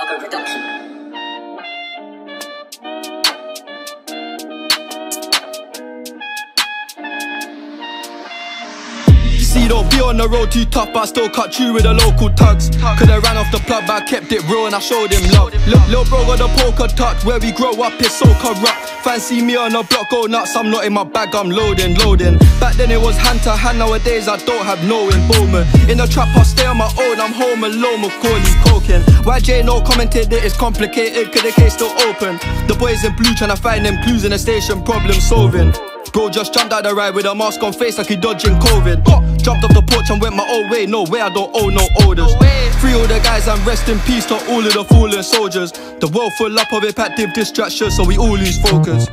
Barber production. See, don't be on the road too tough, but I still cut you with the local tugs. Coulda ran off the plug, but I kept it real and I showed him love. Lil' bro got the poker touch, where we grow up is so corrupt. Fancy me on the block, go nuts, I'm not in my bag, I'm loading. Back then it was hand to hand, nowadays I don't have no involvement. In the trap I stay on my own, I'm home alone, Macaulay coking. YJ no commented that it's complicated, cause the case still open. The boys in blue tryna find them clues in the station, problem solving. Bro just jumped out the ride with a mask on face like he dodging COVID. Jumped off the porch and went my own way, no way I don't owe no orders. Free all the guys and rest in peace to all of the fallen soldiers. The world full up of impactive distractions, so we all lose focus.